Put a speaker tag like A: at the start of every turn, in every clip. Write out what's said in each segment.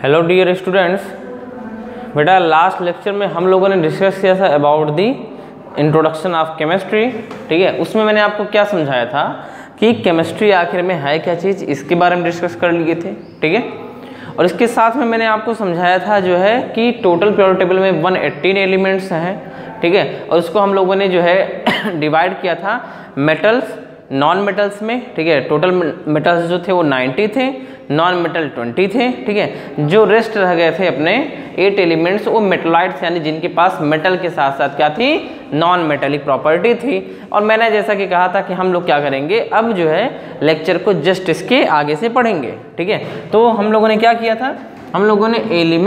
A: Hello dear students, बेटा last lecture में हम लोगों ने डिस्कस किया था about the introduction of chemistry. ठीक है, उसमें मैंने आपको क्या समझाया था कि केमिस्ट्री आखिर में है क्या चीज़, इसके बारे में डिस्कस कर लिए थे। ठीक है, और इसके साथ में मैंने आपको समझाया था जो है कि टोटल पीरियोडिक टेबल में 118 एलिमेंट्स हैं। ठीक है, और उसको हम लोगों ने जो है डिवाइड किया था मेटल्स नॉन मेटल्स में। ठीक है, टोटल मेटल्स जो थे वो 90 थे, नॉन मेटल 20 थे। ठीक है, जो रेस्ट रह गए थे अपने 8 एलिमेंट्स वो मेटलाइट्स यानी जिनके पास मेटल के साथ साथ क्या थी, नॉन मेटेलिक प्रॉपर्टी थी। और मैंने जैसा कि कहा था कि हम लोग क्या करेंगे, अब जो है लेक्चर को जस्ट इसके आगे से पढ़ेंगे। ठीक है, तो हम लोगों ने क्या किया था, हम लोगों ने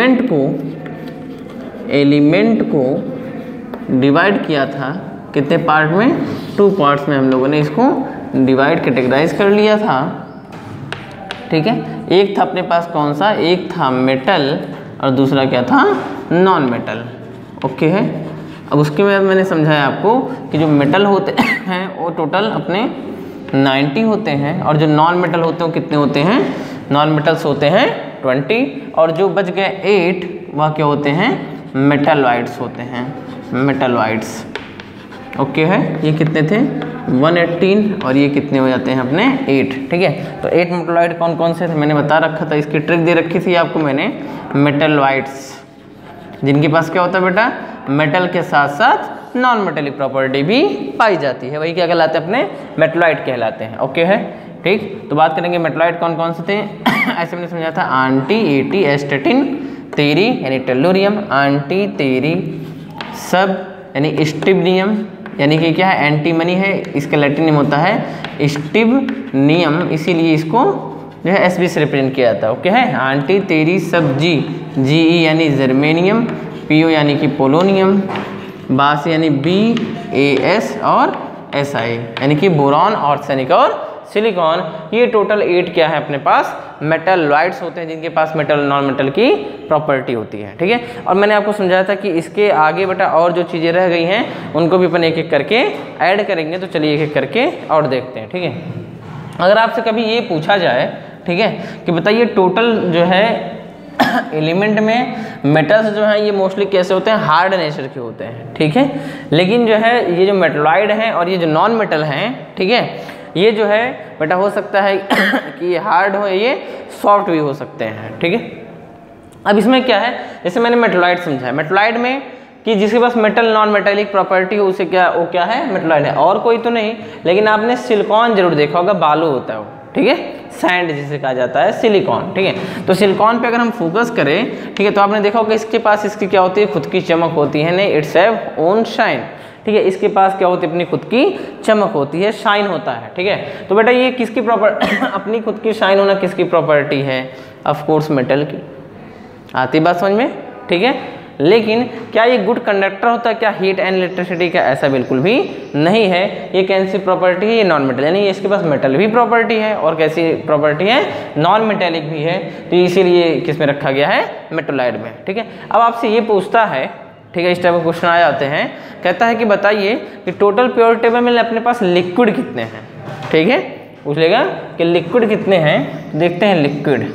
A: एलिमेंट को डिवाइड किया था कितने पार्ट में, 2 पार्ट्स में हम लोगों ने इसको डिवाइड कैटेगराइज कर लिया था। ठीक है, एक था अपने पास कौन सा, एक था मेटल और दूसरा क्या था, नॉन मेटल। ओके है, अब उसके बाद मैंने समझाया आपको कि जो मेटल होते हैं वो टोटल अपने 90 होते हैं और जो नॉन मेटल होते हैं वो कितने होते हैं, नॉन मेटल्स होते हैं 20, और जो बच गए 8 वह क्या होते हैं, मेटलॉइड्स होते हैं, मेटलॉइड्स। ओके है, ये कितने थे 118 और ये कितने हो जाते हैं अपने 8। ठीक है, तो 8 मेटलॉइड कौन कौन से थे मैंने बता रखा था, इसकी ट्रिक दे रखी थी आपको मैंने। मेटलॉइड्स जिनके पास क्या होता है बेटा, मेटल के साथ साथ नॉन मेटेलिक प्रॉपर्टी भी पाई जाती है, वही क्या कहलाते हैं, अपने मेटलॉइड कहलाते हैं। ओके है, ठीक, तो बात करेंगे मेटलॉइड कौन कौन से थे। ऐसे मैंने समझा था एंटी एटी एस्टेटिन तेरी यानी टेल्लोरियम, एंटी तेरी सब यानी स्टिबनियम यानी कि क्या है, एंटीमनी है, इसका लैटिन नेम होता है स्टिबनियम, इसीलिए इसको जो है एसबी से रिप्रेजेंट किया जाता है। ओके है, एंटी तेरी सब जी, जीई यानी जर्मेनियम, पीओ यानी कि पोलोनियम, बास यानी BAS और SI यानी कि बोरॉन, आर्सेनिक और सिलिकॉन। ये टोटल 8 क्या है अपने पास, मेटलॉइड्स होते हैं जिनके पास मेटल नॉन मेटल की प्रॉपर्टी होती है। ठीक है, और मैंने आपको समझाया था कि इसके आगे बेटा और जो चीज़ें रह गई हैं उनको भी अपन एक एक करके ऐड करेंगे, तो चलिए एक एक करके और देखते हैं। ठीक है, अगर आपसे कभी ये पूछा जाए, ठीक है, कि बताइए टोटल जो है एलिमेंट में मेटल्स जो हैं ये मोस्टली कैसे होते हैं, हार्ड नेचर के होते हैं। ठीक है, लेकिन जो है ये जो मेटलॉइड हैं और ये जो नॉन मेटल हैं, ठीक है, ये जो है बेटा हो सकता है कि ये हार्ड हो, ये सॉफ्ट भी हो सकते हैं। ठीक है, अब इसमें क्या है, जैसे मैंने मेटलॉइड समझा है, मेटलॉइड में कि जिसके पास मेटल नॉन मेटेलिक प्रॉपर्टी हो उसे क्या, वो क्या है, मेटलॉइड है, और कोई तो नहीं। लेकिन आपने सिलिकॉन जरूर देखा होगा, बालू होता है वो, ठीक है, सैंड जिसे कहा जाता है, सिलिकॉन। ठीक है, तो सिलिकॉन पे अगर हम फोकस करें, ठीक है, तो आपने देखा होगा इसके पास इसकी क्या होती है, खुद की चमक होती है, नहीं, इट्स हैव ओन शाइन। ठीक है, इसके पास क्या होती है, अपनी खुद की चमक होती है, शाइन होता है। ठीक है, तो बेटा ये किसकी प्रॉपर्टी अपनी खुद की शाइन होना किसकी प्रॉपर्टी है, ऑफ कोर्स मेटल की। आती बात समझ में, ठीक है, लेकिन क्या ये गुड कंडक्टर होता है क्या हीट एंड इलेक्ट्रिसिटी का, ऐसा बिल्कुल भी नहीं है। ये कैसी प्रॉपर्टी है, ये नॉन मेटल, यानी इसके पास मेटल भी प्रॉपर्टी है और कैसी प्रॉपर्टी है, नॉन मेटेलिक भी है, तो इसीलिए किस में रखा गया है, मेटलॉइड में। ठीक है, अब आपसे ये पूछता है, ठीक है, इस टाइप के क्वेश्चन आ जाते हैं, कहता है कि बताइए कि टोटल पीरियोडिक टेबल में अपने पास लिक्विड कितने हैं। ठीक है, पूछ लेगा कि लिक्विड कितने हैं, देखते हैं लिक्विड,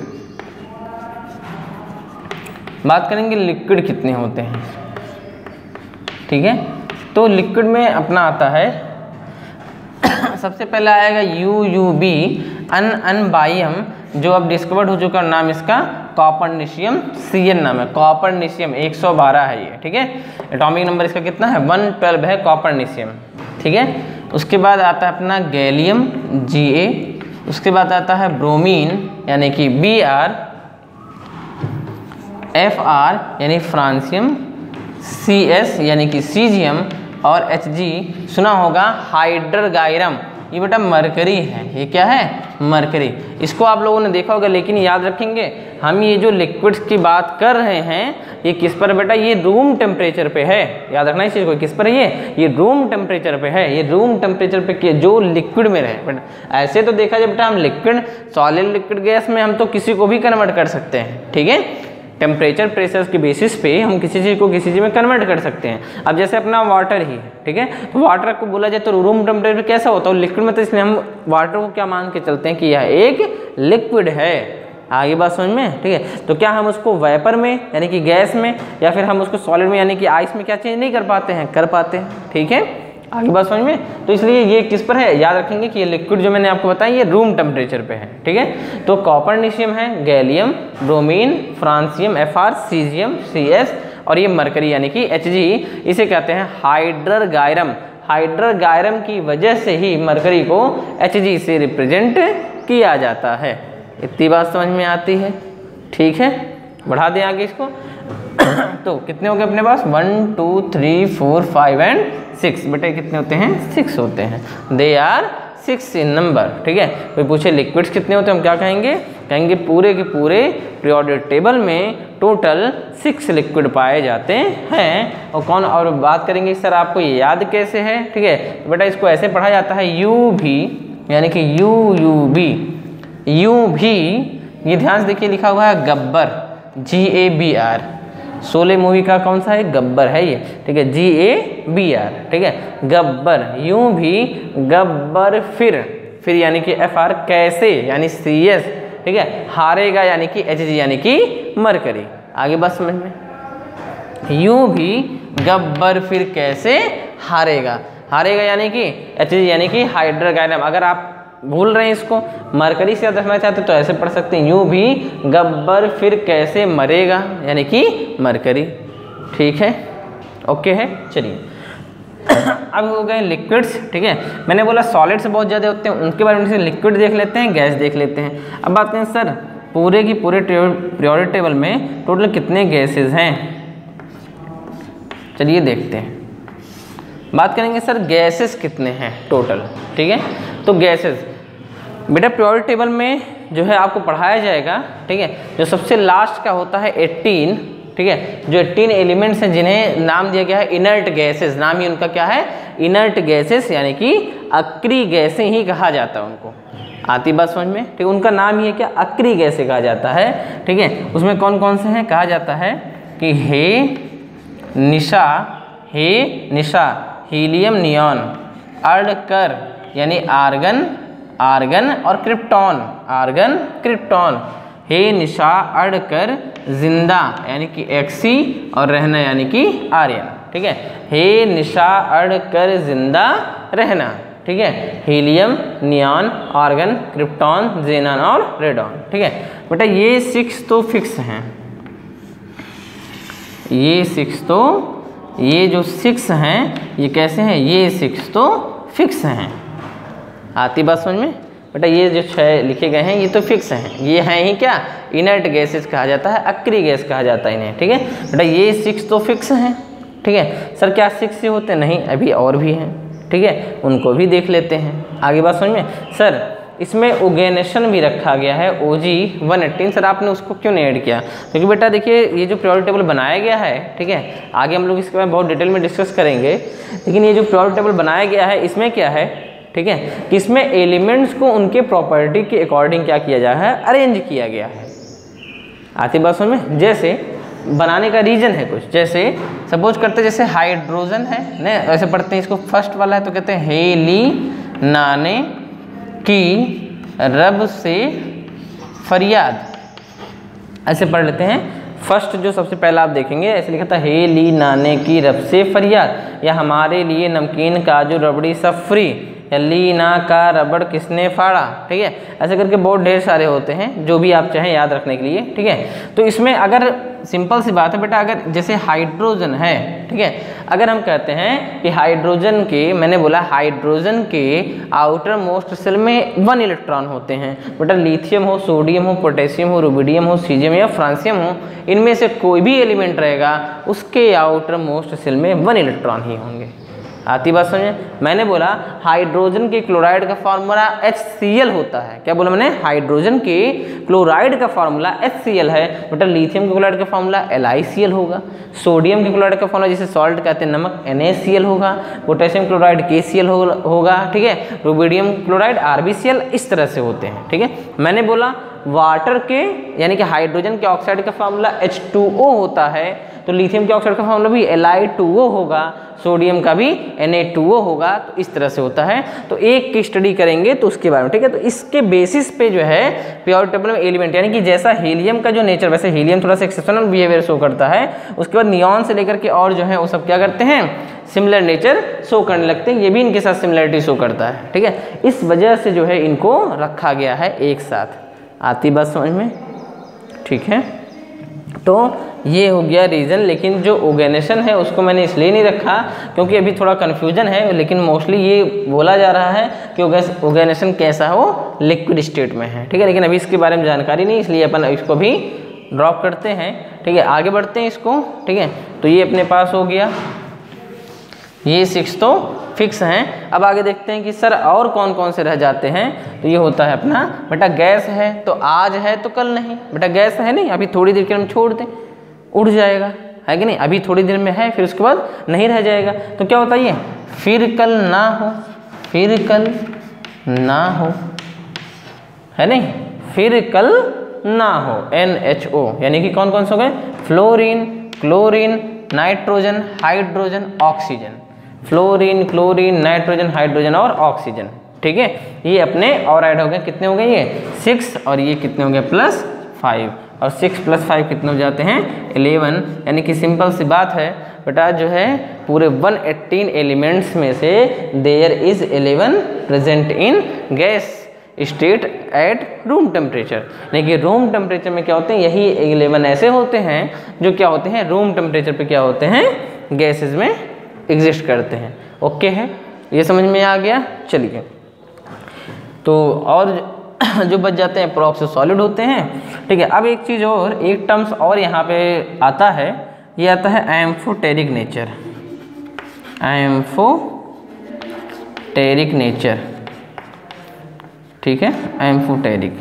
A: बात करेंगे लिक्विड कितने होते हैं। ठीक है, तो लिक्विड में अपना आता है सबसे पहले आएगा UUB अनबाइयम, जो अब डिस्कवर्ड हो चुका, नाम इसका कॉपर्निशियम CN नाम है, कॉपर्निशियम 112 है ये। ठीक है, एटॉमिक नंबर इसका कितना है, 112 है कॉपर्निशियम। ठीक है, उसके बाद आता है अपना गैलियम Ga, उसके बाद आता है ब्रोमीन यानी कि Br, Fr यानी फ्रांसियम, Cs यानी कि सीजियम और Hg सुना होगा हाइड्रगायरम, ये बेटा मरकरी है, ये क्या है, मरकरी। इसको आप लोगों ने देखा होगा, लेकिन याद रखेंगे हम ये जो लिक्विड्स की बात कर रहे हैं ये किस पर बेटा, ये रूम टेम्परेचर पे है, याद रखना इस चीज़ को, किस पर है ये रूम टेम्परेचर पे है, ये रूम टेम्परेचर पे जो लिक्विड में रहे। बेटा ऐसे तो देखा जाए बेटा हम लिक्विड सॉलिड लिक्विड गैस में हम तो किसी को भी कन्वर्ट कर सकते हैं। ठीक है, टेम्परेचर प्रेशर के बेसिस पे हम किसी चीज़ को किसी चीज़ में कन्वर्ट कर सकते हैं। अब जैसे अपना वाटर ही है, ठीक है, तो वाटर को बोला जाए तो रूम टेम्परेचर कैसा होता है, लिक्विड में, तो इसलिए हम वाटर को क्या मान के चलते हैं कि यह एक लिक्विड है। आगे बात समझ में, ठीक है। तो क्या हम उसको वेपर में यानी कि गैस में, या फिर हम उसको सॉलिड में यानी कि आइस में क्या चेंज नहीं कर पाते हैं? कर पाते हैं, ठीक है। आगे बात समझ में। तो इसलिए ये किस पर है, याद रखेंगे कि ये लिक्विड जो मैंने आपको बताया ये रूम टेम्परेचर पे है, ठीक है। तो कॉपरनिशियम है, gallium, bromine, francium Fr, caesium Cs, और ये मरकरी यानी कि Hg, इसे कहते हैं हाइड्ररगायरम। हाइड्ररगायरम की वजह से ही मरकरी को Hg से रिप्रेजेंट किया जाता है। इतनी बात समझ में आती है, ठीक है। बढ़ा दें आगे इसको। तो कितने हो गए अपने पास? 1 2 3 4 5 एंड 6। बेटे कितने होते हैं? 6 होते हैं। दे आर 6 इन नंबर, ठीक है। कोई पूछे लिक्विड्स कितने होते हैं, हम क्या कहेंगे? कहेंगे पूरे के पूरे पीरियोडिक टेबल में टोटल 6 लिक्विड पाए जाते हैं। और कौन, और बात करेंगे सर आपको ये याद कैसे है, ठीक है। तो बेटा इसको ऐसे पढ़ा जाता है UV यानी कि UUB। UV, ये ध्यान से देखिए लिखा हुआ है गब्बर, GABR। शोले मूवी का कौन सा है? गब्बर है ये, ठीक है। GABR, ठीक है। गब्बर, यूं भी गब्बर, फिर यानी कि FR, कैसे यानी CS, ठीक है। हारेगा यानी कि Hg यानी कि मरकरी। आगे बात समझ में। यूं भी गब्बर, फिर कैसे हारेगा। हारेगा यानी कि Hg यानी कि हाइड्रोगायरम। अगर आप भूल रहे हैं इसको, मरकरी से याद रखना चाहते तो ऐसे पढ़ सकते हैं, यूं भी गब्बर फिर कैसे मरेगा यानी कि मरकरी, ठीक है। ओके है, चलिए। अब हो गए लिक्विड्स, ठीक है। मैंने बोला सॉलिड्स बहुत ज़्यादा होते हैं, उनके बारे में से लिक्विड देख लेते हैं, गैस देख लेते हैं। अब बात करें सर पूरे की पूरे पीरियोडिक टेबल में टोटल कितने गैसेज हैं, चलिए देखते हैं। बात करेंगे सर गैसेस कितने हैं टोटल, ठीक है। तो गैसेस बेटा पीरियोडिक टेबल में जो है आपको पढ़ाया जाएगा, ठीक है। जो सबसे लास्ट का होता है 18, ठीक है। जो 18 एलिमेंट्स हैं जिन्हें नाम दिया गया है इनर्ट गैसेस, नाम ही उनका क्या है? इनर्ट गैसेस, यानी कि अक्रिय गैसें ही कहा जाता है उनको। आती बात समझ में, ठीक है। उनका नाम ही है क्या? अक्रिय गैसें कहा जाता है, ठीक है। उसमें कौन कौन से हैं? कहा जाता है कि हे निशा, हीलियम नियॉन, अर्धकर यानी आर्गन और क्रिप्टॉन, हे निशा, अड़कर, जिंदा यानी कि एक्सी, और रहना यानी कि आर्यन, ठीक है। हे निशा, अड़कर, जिंदा रहना, ठीक है। Helium, neon, argon, krypton, xenon और रेडॉन, ठीक है। बेटा ये 6 तो फिक्स हैं, ये 6 तो, ये जो 6 हैं ये कैसे हैं? ये 6 तो फिक्स हैं। आती बात समझ में बेटा। ये जो 6 लिखे गए हैं ये तो फिक्स हैं, ये हैं ही क्या? इनर्ट गैसेस कहा जाता है, अक्रिय गैस कहा जाता है इन्हें, ठीक है बेटा। ये 6 तो फिक्स हैं, ठीक है। सर क्या 6 ही होते? नहीं, अभी और भी हैं, ठीक है। उनको भी देख लेते हैं। आगे बात समझ में। सर इसमें ओगेनेशन भी रखा गया है, OG-118। सर आपने उसको क्यों नहीं ऐड किया? क्योंकि बेटा देखिए ये जो पीरियोडिक टेबल बनाया गया है, ठीक है, आगे हम लोग इसके बारे में बहुत डिटेल में डिस्कस करेंगे, लेकिन ये जो पीरियोडिक टेबल बनाया गया है इसमें क्या है, ठीक है, कि इसमें एलिमेंट्स को उनके प्रॉपर्टी के अकॉर्डिंग क्या किया गया है? अरेंज किया गया है। आती बात समझ में। जैसे बनाने का रीजन है कुछ, जैसे सपोज करते जैसे हाइड्रोजन है ना, ऐसे पढ़ते हैं इसको, फर्स्ट वाला है तो कहते हैं हेली नाने की रब से फरियाद, ऐसे पढ़ लेते हैं। फर्स्ट जो सबसे पहला आप देखेंगे ऐसे लिखा था, हे ली नाने की रब से फरियाद, या हमारे लिए नमकीन काजू रबड़ी सफरी, या ली ना का रबड़ किसने फाड़ा, ठीक है। ऐसे करके बहुत ढेर सारे होते हैं, जो भी आप चाहें याद रखने के लिए, ठीक है। तो इसमें अगर सिंपल सी बात है बेटा, अगर जैसे हाइड्रोजन है, ठीक है, अगर हम कहते हैं कि हाइड्रोजन के, मैंने बोला हाइड्रोजन के आउटर मोस्ट सेल में 1 इलेक्ट्रॉन होते हैं बेटा। लिथियम हो, सोडियम हो, पोटेशियम हो, रुबिडियम हो, सीजियम या फ्रांसियम हो, इनमें से कोई भी एलिमेंट रहेगा उसके आउटर मोस्ट सेल में 1 इलेक्ट्रॉन ही होंगे। आती बात समझे। मैंने बोला हाइड्रोजन के क्लोराइड का फार्मूला HCl होता है। क्या बोला मैंने? हाइड्रोजन के क्लोराइड का फार्मूला HCl है बेटा। लिथियम के क्लोराइड का फार्मूला LiCl होगा। सोडियम के क्लोराइड का फार्मूला जिसे सॉल्ट कहते हैं नमक, NaCl होगा। पोटेशियम क्लोराइड KCl होगा, ठीक है। रुबिडियम क्लोराइड RbCl, इस तरह से होते हैं, ठीक है। मैंने बोला वाटर के यानी कि हाइड्रोजन के ऑक्साइड का फार्मूला H2O होता है, तो लिथियम के ऑक्साइड का फार्मूला भी Li2O होगा, सोडियम का भी Na2O होगा। तो इस तरह से होता है। तो एक की स्टडी करेंगे तो उसके बारे में, ठीक है। तो इसके बेसिस पे जो है पीरियोडिक टेबल में एलिमेंट, यानी कि जैसा हीलियम का जो नेचर, वैसे हीलियम थोड़ा सा एक्सेप्शनल बिहेवियर शो करता है, उसके बाद नियॉन से लेकर के और जो है वो सब क्या करते हैं, सिमिलर नेचर शो करने लगते हैं। ये भी इनके साथ सिमिलरिटी शो करता है, ठीक है। इस वजह से जो है इनको रखा गया है एक साथ। आती बात समझ में, ठीक है। तो ये हो गया रीज़न, लेकिन जो ऑर्गेनाइजेशन है उसको मैंने इसलिए नहीं रखा क्योंकि अभी थोड़ा कन्फ्यूजन है, लेकिन मोस्टली ये बोला जा रहा है कि ऑर्गेनाइजेशन कैसा है, वो लिक्विड स्टेट में है, ठीक है। लेकिन अभी इसके बारे में जानकारी नहीं, इसलिए अपन इसको भी ड्रॉप करते हैं, ठीक है। आगे बढ़ते हैं इसको, ठीक है। तो ये अपने पास हो गया, ये 6 तो फिक्स हैं। अब आगे देखते हैं कि सर और कौन कौन से रह जाते हैं। तो ये होता है अपना बेटा गैस है, तो आज है तो कल नहीं, बेटा गैस है नहीं, अभी थोड़ी देर के हम छोड़ दें उड़ जाएगा, है कि नहीं, अभी थोड़ी देर में है फिर उसके बाद नहीं रह जाएगा। तो क्या होता है ये, फिर कल ना हो, फिर कल ना हो, है नहीं, फिर कल ना हो, NHO, यानी कि कौन कौन से हो गए, fluorine, chlorine, nitrogen, hydrogen, oxygen, fluorine, chlorine, nitrogen, hydrogen और ऑक्सीजन, ठीक है। ये अपने और ऐड हो गए, कितने हो गए ये 6, और ये कितने हो गए +5, और 6 + 5 कितने हो जाते हैं 11। यानी कि सिंपल सी बात है बेटा, जो है पूरे 118 एलिमेंट्स में से there is 11 present in gas state at room temperature. यानी रूम टेम्परेचर में क्या होते हैं, यही 11 ऐसे होते हैं जो क्या होते हैं, रूम टेम्परेचर पे क्या होते हैं, गैसेस में एग्जिस्ट करते हैं। ओके है, ये समझ में आ गया। चलिए, तो और जो बच जाते हैं प्रॉक्स सॉलिड होते हैं, ठीक है। अब एक चीज़ और, एक टर्म्स और यहाँ पे आता है, ये आता है एम्फोटेरिक नेचर, एम्फोटेरिक नेचर, ठीक है, एम्फोटेरिक।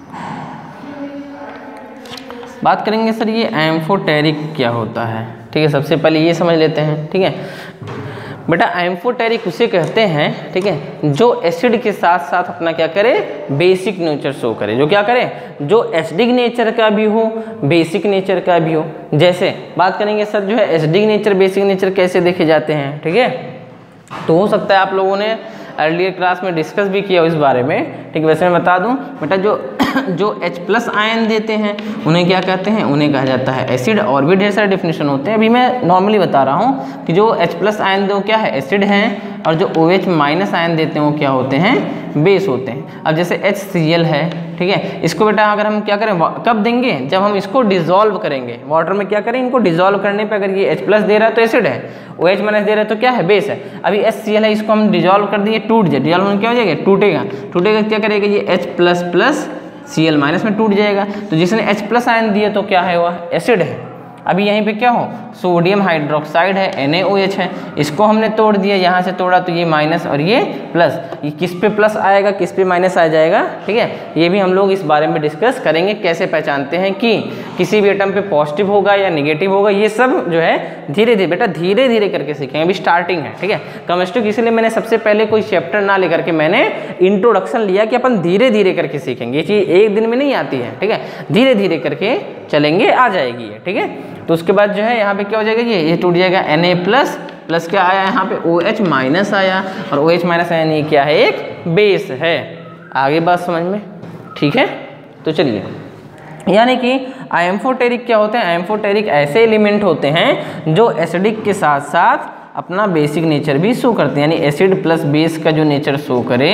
A: बात करेंगे सर ये एम्फोटेरिक क्या होता है, ठीक है। सबसे पहले ये समझ लेते हैं, ठीक है बेटा। एम्फोटेरिक उसे कहते हैं, ठीक है, जो एसिड के साथ साथ अपना क्या करे, बेसिक नेचर शो करे। जो क्या करे, जो एसिडिक नेचर का भी हो, बेसिक नेचर का भी हो। जैसे बात करेंगे सर जो है एसिडिक नेचर, बेसिक नेचर कैसे देखे जाते हैं, ठीक है। तो हो सकता है आप लोगों ने अर्लियर क्लास में डिस्कस भी किया इस बारे में, ठीक है। वैसे मैं बता दूं बेटा, जो H+ आयन देते हैं उन्हें क्या कहते हैं, उन्हें कहा जाता है एसिड। और भी ढेर सारे डेफिनेशन होते हैं, अभी मैं नॉर्मली बता रहा हूँ कि जो H+ आयन दो क्या है, एसिड हैं, और जो OH- आयन देते हैं वो क्या होते हैं, बेस होते हैं। अब जैसे HCl है, ठीक है, इसको बेटा अगर हम क्या करें, कब देंगे, जब हम इसको डिजोल्व करेंगे वाटर में, क्या करें, इनको डिजोल्व करने पे अगर ये H+ दे रहा है तो एसिड है, OH- दे रहा है तो क्या है, बेस है। अभी HCl है, इसको हम डिजोल्व कर दिए, टूट जाए, डिजोल्व होने क्या हो जाएगा, टूटेगा, टूटेगा क्या करेगा, ये H++ Cl- में टूट जाएगा। तो जिसने H+ आयन दिए तो क्या है, वह एसिड है। अभी यहीं पे क्या हो, सोडियम हाइड्रोक्साइड है, NaOH है, इसको हमने तोड़ दिया, यहाँ से तोड़ा तो ये माइनस और ये प्लस, ये किस पे प्लस आएगा, किस पे माइनस आ जाएगा, ठीक है। ये भी हम लोग इस बारे में डिस्कस करेंगे, कैसे पहचानते हैं कि किसी भी एटम पे पॉजिटिव होगा या निगेटिव होगा। ये सब जो है धीरे धीरे बेटा, धीरे धीरे करके सीखेंगे, अभी स्टार्टिंग है, ठीक है। केमिस्ट्री की इसलिए मैंने सबसे पहले कोई चैप्टर ना लेकर के मैंने इंट्रोडक्शन लिया कि अपन धीरे धीरे करके सीखेंगे। ये चीज़ एक दिन में नहीं आती है, ठीक है, धीरे धीरे करके चलेंगे, आ जाएगी ये, ठीक है। तो उसके बाद जो है यहाँ पे क्या हो जाएगा, ये टूट जाएगा, Na+ क्या आया यहाँ पे, OH- आया, और OH- आया नहीं, क्या है, एक बेस है। आगे बात समझ में, ठीक है। तो चलिए, यानी कि एम्फोटेरिक क्या होते हैं, एम्फोटेरिक ऐसे एलिमेंट होते हैं जो एसिडिक के साथ साथ अपना बेसिक नेचर भी शो करते हैं, यानी एसिड प्लस बेस का जो नेचर शो करे,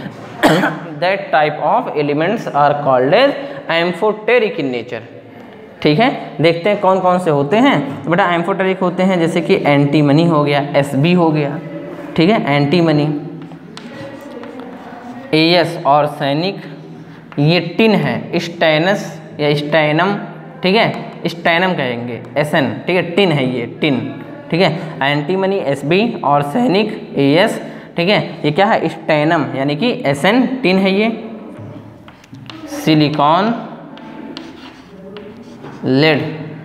A: that type of elements are called as amphoteric in nature, ठीक है। देखते हैं कौन कौन से होते हैं। तो बेटा एम्फोटेरिक होते हैं जैसे कि एंटीमनी हो गया, Sb हो गया, ठीक है, एंटीमनी, As और सैनिक, ये टिन है, स्टैनस या स्टैनम, ठीक है, स्टैनम कहेंगे, Sn, ठीक है, टिन है ये, टिन, ठीक है। एंटीमनी Sb और सैनिक As, ठीक है, ये क्या है, स्टैनम यानी कि Sn, टिन है ये। सिलिकॉन, लेड,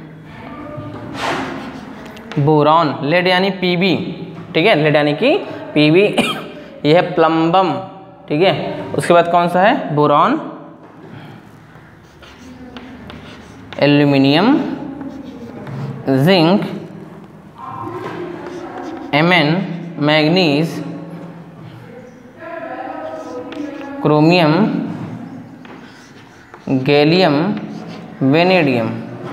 A: बोरॉन, लेड यानी Pb, ठीक है, लेड यानी कि Pb, यह है प्लम्बम, ठीक है। उसके बाद कौन सा है, boron, aluminium, zinc, Mn, manganese, chromium, gallium, vanadium.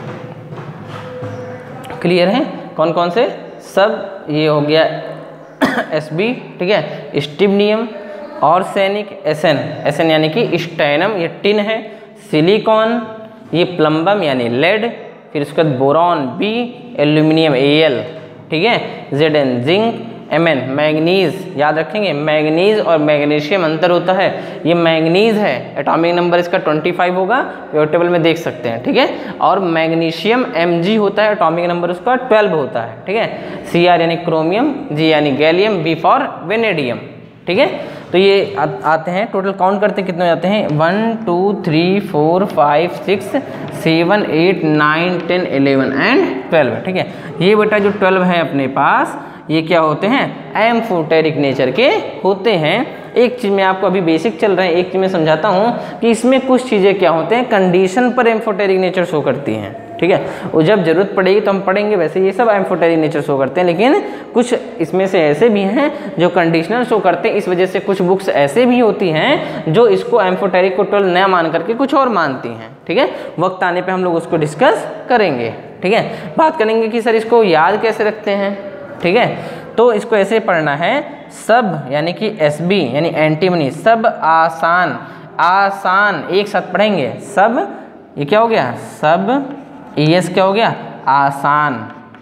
A: Clear है? कौन कौन से? सब ये हो गया Sb, ठीक है। स्टिबनियम, ऑर्सेनिक, Sn यानी कि स्टैनम, ये टिन है। सिलिकॉन, ये प्लम्बम यानी लेड। फिर उसके बाद बोरॉन B, एल्यूमिनियम Al, ठीक है। Zn जिंक, Mn मैग्नीज, याद रखेंगे मैग्नीज और मैग्नीशियम अंतर होता है। ये मैग्नीज है, एटॉमिक नंबर इसका 25 होगा, पीरियोडिक टेबल में देख सकते हैं, ठीक है। और मैग्नीशियम Mg होता है, एटॉमिक नंबर उसका 12 होता है, ठीक है। Cr यानी क्रोमियम, G यानी गैलियम, B फॉर वेनेडियम, ठीक है। तो ये आते हैं, टोटल काउंट करते कितने हो जाते हैं? 1 2 3 4 5 6 7 8 9 10 11 एंड 12, ठीक है। ये बेटा जो 12 है अपने पास, ये क्या होते हैं? एम्फोटेरिक नेचर के होते हैं। एक चीज़ में आपको अभी बेसिक चल रहे हैं, एक चीज़ मैं समझाता हूँ कि इसमें कुछ चीज़ें क्या होते हैं, कंडीशन पर एम्फोटेरिक नेचर शो करती हैं, ठीक है। और जब जरूरत पड़ेगी तो हम पढ़ेंगे। वैसे ये सब एम्फोटेरिक नेचर शो करते हैं, लेकिन कुछ इसमें से ऐसे भी हैं जो कंडीशनल शो करते हैं। इस वजह से कुछ बुक्स ऐसे भी होती हैं जो इसको एम्फोटेरिक को 12 न मान करके कुछ और मानती हैं, ठीक है। वक्त आने पर हम लोग उसको डिस्कस करेंगे, ठीक है। बात करेंगे कि सर इसको याद कैसे रखते हैं, ठीक है। तो इसको ऐसे पढ़ना है, सब यानी कि Sb यानी एंटीमनी, सब आसान, आसान एक साथ पढ़ेंगे। सब, ये क्या हो गया? सब, Es क्या हो गया? आसान,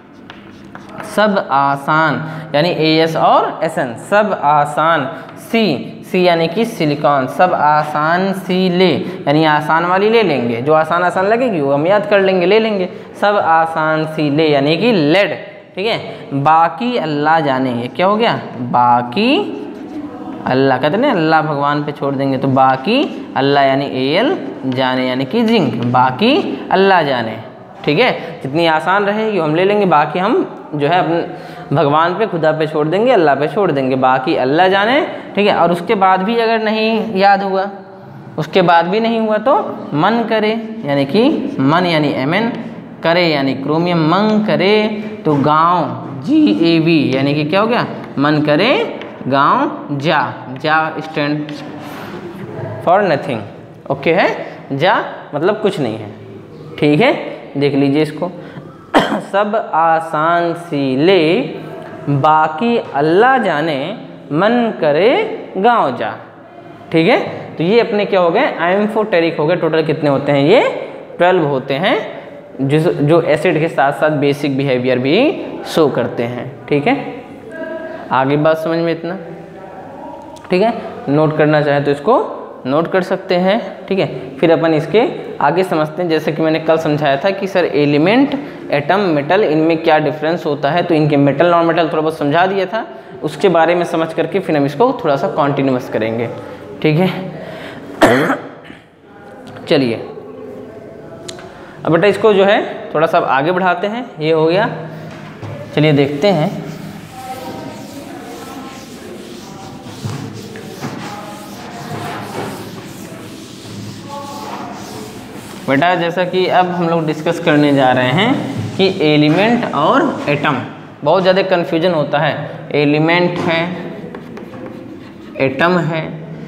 A: सब आसान यानी As और Sn, सब आसान। C यानी कि सिलिकॉन, सब आसान सी ले यानी आसान वाली ले लेंगे, जो आसान आसान लगेगी वो हम याद कर लेंगे, ले लेंगे। सब आसान सी ले यानी कि लेड, ठीक है। बाकी अल्लाह जाने, ये क्या हो गया? बाकी अल्लाह, कहते हैं अल्लाह भगवान पे छोड़ देंगे, तो बाकी अल्लाह यानी Al जाने यानी कि जिंक, बाकी अल्लाह जाने, ठीक है। जितनी आसान रहेगी हम ले लेंगे, बाकी हम जो है अपने भगवान पे, खुदा पे छोड़ देंगे, अल्लाह पे छोड़ देंगे, बाकी अल्लाह जाने, ठीक है। और उसके बाद भी अगर नहीं याद हुआ, उसके बाद भी नहीं हुआ तो मन करे यानी कि मन यानी Mn, करे यानी क्रोमियम, मन करे तो गांव, GAV यानी कि क्या हो गया? मन करे गांव जा, जा स्टैंड फॉर नथिंग, ओके है। जा मतलब कुछ नहीं है, ठीक है। देख लीजिए इसको, सब आसान सी ले, बाकी अल्लाह जाने, मन करे गांव जा, ठीक है। तो ये अपने क्या हो गए? एम्फोटेरिक हो गए। टोटल कितने होते हैं? ये 12 होते हैं, जो एसिड के साथ साथ बेसिक बिहेवियर भी शो करते हैं, ठीक है। आगे बात समझ में इतना, ठीक है। नोट करना चाहे तो इसको नोट कर सकते हैं, ठीक है। फिर अपन इसके आगे समझते हैं। जैसे कि मैंने कल समझाया था कि सर एलिमेंट, एटम, मेटल, इनमें क्या डिफरेंस होता है, तो इनके मेटल नॉन मेटल थोड़ा बहुत समझा दिया था। उसके बारे में समझ करके फिर हम इसको थोड़ा सा कॉन्टिन्यूस करेंगे, ठीक है। चलिए अब बेटा इसको जो है थोड़ा सा आगे बढ़ाते हैं। ये हो गया, चलिए देखते हैं। बेटा जैसा कि अब हम लोग डिस्कस करने जा रहे हैं कि एलिमेंट और एटम, बहुत ज़्यादा कन्फ्यूजन होता है। एलिमेंट है, एटम है,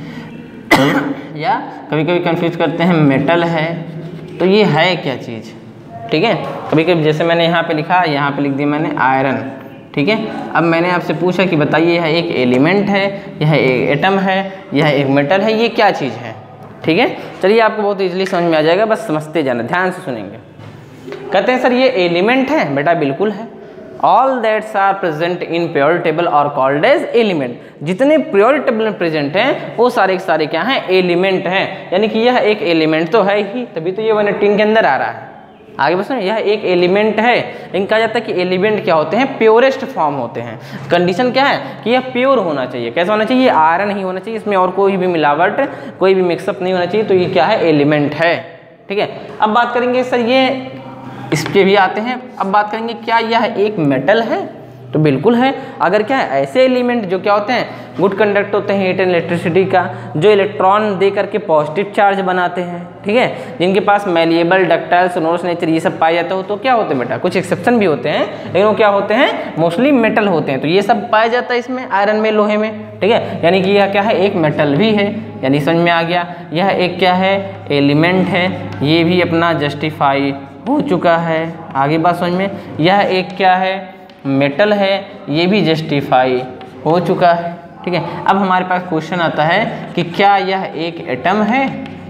A: या कभी कभी कंफ्यूज करते हैं मेटल है। तो ये है क्या चीज़, ठीक है। कभी कभी जैसे मैंने यहाँ पे लिखा, यहाँ पे लिख दिया मैंने आयरन, ठीक है। अब मैंने आपसे पूछा कि बताइए यह एक एलिमेंट है, यह एक एटम है, यह एक मेटल है, ये क्या चीज़ है, ठीक है। चलिए आपको बहुत इजीली समझ में आ जाएगा, बस समझते जाना, ध्यान से सुनेंगे। कहते हैं सर ये एलिमेंट है, बेटा बिल्कुल है। All that's are present in periodic table are called as element. जितने पीरियोडिक टेबल में प्रेजेंट हैं वो सारे के सारे क्या हैं? एलिमेंट हैं। यानी कि यह एक एलिमेंट तो है ही, तभी तो ये 118 के अंदर आ रहा है। आगे बस यह एक एलिमेंट है, लेकिन कहा जाता है कि एलिमेंट क्या होते हैं? प्योरेस्ट फॉर्म होते हैं। कंडीशन क्या है कि यह प्योर होना चाहिए। कैसा होना चाहिए? आयरन ही होना चाहिए, इसमें और कोई भी मिलावट, कोई भी मिक्सअप नहीं होना चाहिए। तो ये क्या है? एलिमेंट है, ठीक है। अब बात करेंगे सर ये इस पे भी आते हैं। अब बात करेंगे क्या यह एक मेटल है?
B: तो बिल्कुल है। अगर क्या है ऐसे एलिमेंट जो क्या होते हैं गुड कंडक्ट होते हैं हीट एंड इलेक्ट्रिसिटी का, जो इलेक्ट्रॉन दे करके पॉजिटिव चार्ज बनाते हैं, ठीक है, जिनके पास मैलिएबल डक्टाइल सोनोरस नेचर ये सब पाए जाते हो, तो क्या होते हैं बेटा, कुछ एक्सेप्शन भी होते हैं लेकिन वो क्या होते हैं मोस्टली मेटल होते हैं। तो ये सब पाया जाता है इसमें आयरन में, लोहे में, ठीक है, यानी कि यह क्या है एक मेटल भी है, यानी समझ में आ गया। यह एक क्या है एलिमेंट है, ये भी अपना जस्टिफाई हो चुका है। आगे बात समझ में, यह एक क्या है मेटल है, ये भी जस्टिफाई हो चुका है, ठीक है। अब हमारे पास क्वेश्चन आता है कि क्या यह एक एटम है,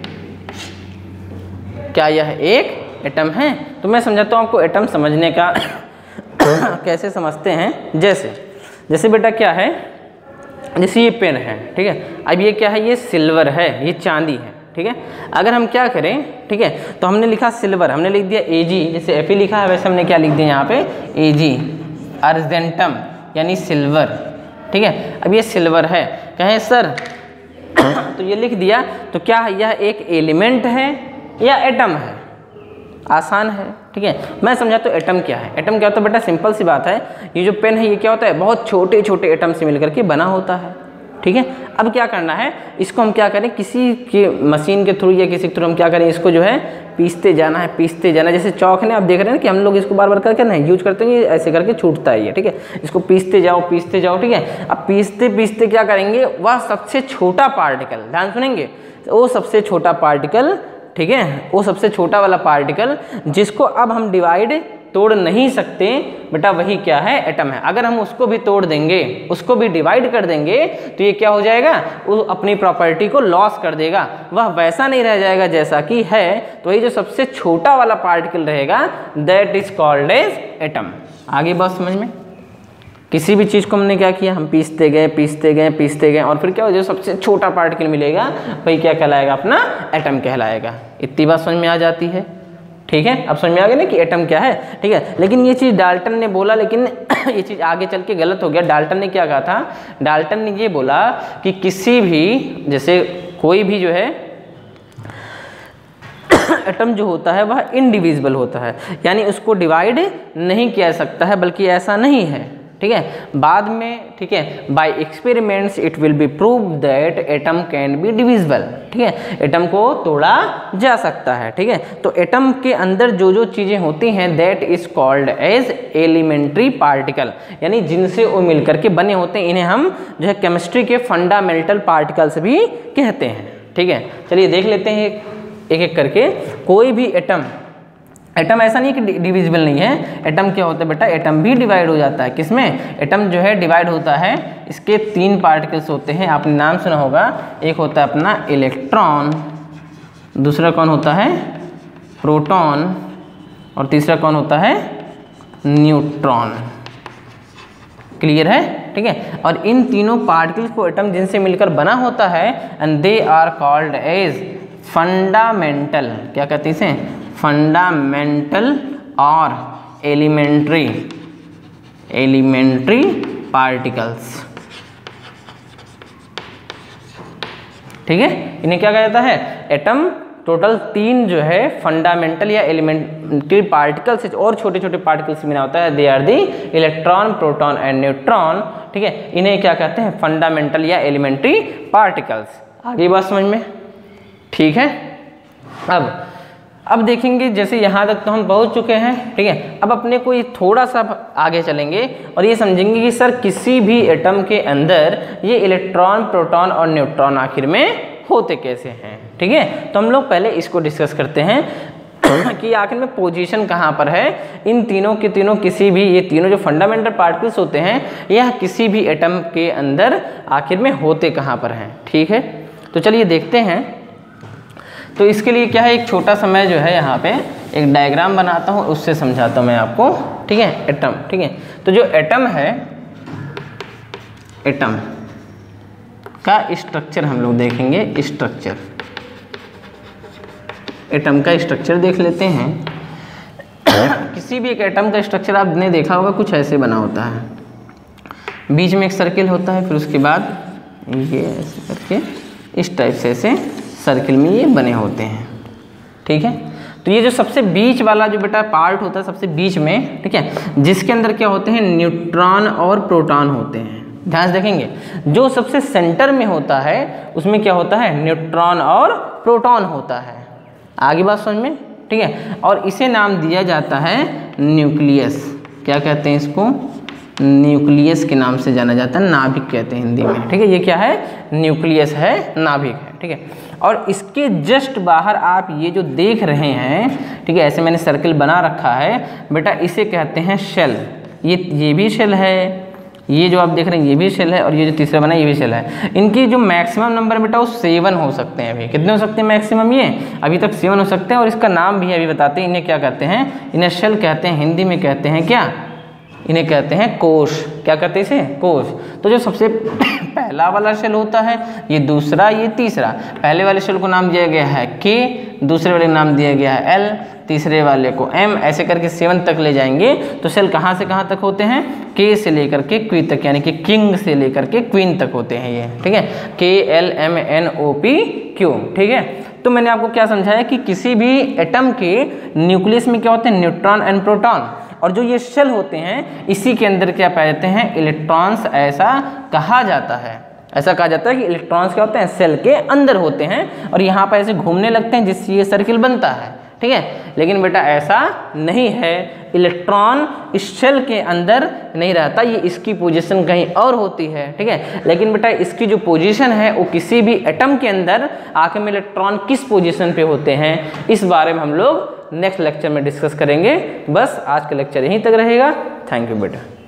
B: क्या यह एक एटम है। तो मैं समझाता हूँ आपको एटम समझने का कैसे समझते हैं। जैसे बेटा क्या है, जैसे ये पेन है, ठीक है, अब ये क्या है ये सिल्वर है, ये चांदी है, ठीक है। अगर हम क्या करें, ठीक है, तो हमने लिखा सिल्वर, हमने लिख दिया Ag, जैसे Fe लिखा है वैसे हमने क्या लिख दिया यहाँ पे Ag, अर्जेंटम यानी सिल्वर, ठीक है। अब ये सिल्वर है, कहें सर तो ये लिख दिया, तो क्या यह एक एलिमेंट है या एटम है, आसान है, ठीक है। मैं समझा तो एटम क्या है। एटम क्या होता है बेटा, सिंपल सी बात है, ये जो पेन है ये क्या होता है बहुत छोटे छोटे एटम से मिलकर के बना होता है, ठीक है। अब क्या करना है, इसको हम क्या करें किसी की मशीन के थ्रू या किसी के थ्रू हम क्या करें, इसको जो है पीसते जाना है, पीसते जाना है। जैसे चौक है, आप देख रहे हैं कि हम लोग इसको बार बार करके ना यूज करते हैं, ऐसे करके छूटता है ये, ठीक है। इसको पीसते जाओ ठीक है। अब पीसते पीसते क्या करेंगे, वह सबसे छोटा पार्टिकल, ध्यान सुनेंगे, वो सबसे छोटा पार्टिकल, ठीक है, वो सबसे छोटा वाला पार्टिकल जिसको अब हम डिवाइड तोड़ नहीं सकते बेटा, वही क्या है एटम है। अगर हम उसको भी तोड़ देंगे, उसको भी डिवाइड कर देंगे, तो ये क्या हो जाएगा, वो अपनी प्रॉपर्टी को लॉस कर देगा, वह वैसा नहीं रह जाएगा जैसा कि है। तो ये जो सबसे छोटा वाला पार्टिकल रहेगा that is called as atom. आगे बात समझ में, किसी भी चीज़ को हमने क्या किया, हम पीसते गए और फिर क्या हो, जो सबसे छोटा पार्टिकल मिलेगा वही क्या कहलाएगा, अपना एटम कहलाएगा। इतनी बात समझ में आ जाती है, ठीक है। अब समझ में आ गया ना कि एटम क्या है, ठीक है। लेकिन ये चीज़ डाल्टन ने बोला, लेकिन ये चीज़ आगे चल के गलत हो गया। डाल्टन ने क्या कहा था, डाल्टन ने ये बोला कि किसी भी, जैसे कोई भी जो है एटम जो होता है वह इनडिविजिबल होता है, यानी उसको डिवाइड नहीं किया जा सकता है, बल्कि ऐसा नहीं है, ठीक है। बाद में, ठीक है, by experiments it will be prove that atom can be divisible, ठीक है, एटम को तोड़ा जा सकता है, ठीक है। तो एटम के अंदर जो जो चीज़ें होती हैं that is called as elementary particle, यानी जिनसे वो मिलकर के बने होते हैं, इन्हें हम जो है केमिस्ट्री के फंडामेंटल पार्टिकल्स भी कहते हैं, ठीक है। चलिए देख लेते हैं एक एक करके। कोई भी एटम ऐसा नहीं कि डिविजिबल नहीं है, एटम क्या होता है बेटा, एटम भी डिवाइड हो जाता है। किसमें, एटम जो है डिवाइड होता है, इसके 3 पार्टिकल्स होते हैं, आपने नाम सुना होगा, एक होता है अपना इलेक्ट्रॉन, दूसरा कौन होता है प्रोटॉन, और तीसरा कौन होता है न्यूट्रॉन। क्लियर है, ठीक है। और इन तीनों पार्टिकल्स को एटम जिनसे मिलकर बना होता है and they are called as fundamental, क्या कहते हैं इसे, फंडामेंटल और एलिमेंट्री पार्टिकल्स, ठीक है। इन्हें क्या कहा जाता है, एटम टोटल 3 जो है फंडामेंटल या एलिमेंट्री पार्टिकल्स और छोटे छोटे पार्टिकल्स में होता है, they are the electron, proton and neutron, ठीक है। इन्हें क्या कहते हैं, फंडामेंटल या एलिमेंट्री पार्टिकल्स। आगे बात समझ में, ठीक है। अब देखेंगे, जैसे यहाँ तक तो हम पहुँच चुके हैं, ठीक है। अब अपने को ये थोड़ा सा आगे चलेंगे और ये समझेंगे कि सर किसी भी एटम के अंदर ये इलेक्ट्रॉन, प्रोटॉन और न्यूट्रॉन आखिर में होते कैसे हैं, ठीक है। तो हम लोग पहले इसको डिस्कस करते हैं कि आखिर में पोजीशन कहाँ पर है इन तीनों के तीनों, किसी भी ये तीनों जो फंडामेंटल पार्टिकल्स होते हैं यह किसी भी एटम के अंदर आखिर में होते कहाँ पर हैं, ठीक है। तो चलिए देखते हैं। तो इसके लिए क्या है, एक छोटा सा मैं जो है यहाँ पे एक डायग्राम बनाता हूँ, उससे समझाता हूँ मैं आपको, ठीक है। एटम, ठीक है। तो जो एटम है, एटम का स्ट्रक्चर हम लोग देखेंगे, स्ट्रक्चर, एटम का स्ट्रक्चर देख लेते हैं। किसी भी एक एटम का स्ट्रक्चर आपने देखा होगा, कुछ ऐसे बना होता है, बीच में एक सर्किल होता है, फिर उसके बाद ये ऐसे करके इस टाइप से ऐसे सर्किल में ये बने होते हैं, ठीक है। तो ये जो सबसे बीच वाला जो बेटा पार्ट होता है सबसे बीच में, ठीक है, जिसके अंदर क्या होते हैं, न्यूट्रॉन और प्रोटॉन होते हैं। ध्यान से देखेंगे, जो सबसे सेंटर में होता है उसमें क्या होता है, न्यूट्रॉन और प्रोटॉन होता है। आगे बात समझ में, ठीक है। और इसे नाम दिया जाता है न्यूक्लियस। क्या कहते हैं इसको, न्यूक्लियस के नाम से जाना जाता है, नाभिक कहते हैं हिंदी में, ठीक है। ये क्या है, न्यूक्लियस है, नाभिक है, ठीक है। और इसके जस्ट बाहर आप ये जो देख रहे हैं, ठीक है, ऐसे मैंने सर्कल बना रखा है बेटा, इसे कहते हैं शेल। ये भी शेल है, ये जो आप देख रहे हैं ये भी शेल है, और ये जो तीसरा बना है ये भी शेल है। इनकी जो मैक्सिमम नंबर बेटा वो 7 हो सकते हैं। अभी कितने हो सकते हैं मैक्सिमम, ये अभी तक 7 हो सकते हैं। और इसका नाम भी अभी बताते हैं, इन्हें क्या कहते हैं, इन्हें शेल कहते हैं, हिंदी में कहते हैं क्या, इन्हें कहते हैं कोश। क्या कहते हैं इसे, कोश। तो जो सबसे पहला वाला शेल होता है, ये दूसरा, ये तीसरा। पहले वाले शेल को नाम दिया गया है के, दूसरे वाले को नाम दिया गया है एल, तीसरे वाले को एम, ऐसे करके 7 तक ले जाएंगे। तो शेल कहाँ से कहाँ तक होते हैं, के से लेकर के क्वी तक, यानी कि किंग से लेकर के क्वीन तक होते हैं ये, ठीक है। K L M N O P Q, ठीक है। तो मैंने आपको क्या समझाया कि किसी भी एटम के न्यूक्लियस में क्या होते हैं, न्यूट्रॉन एंड प्रोटॉन, और जो ये शेल होते हैं इसी के अंदर क्या पाए जाते हैं, इलेक्ट्रॉन्स। ऐसा कहा जाता है, ऐसा कहा जाता है कि इलेक्ट्रॉन्स क्या होते हैं, सेल के अंदर होते हैं, और यहाँ पर ऐसे घूमने लगते हैं जिससे ये सर्किल बनता है, ठीक है। लेकिन बेटा ऐसा नहीं है, इलेक्ट्रॉन इस शेल के अंदर नहीं रहता, ये इसकी पोजीशन कहीं और होती है, ठीक है। लेकिन बेटा इसकी जो पोजीशन है वो किसी भी एटम के अंदर आखिर में इलेक्ट्रॉन किस पोजीशन पे होते हैं, इस बारे में हम लोग नेक्स्ट लेक्चर में डिस्कस करेंगे। बस आज का लेक्चर यहीं तक रहेगा। थैंक यू बेटा।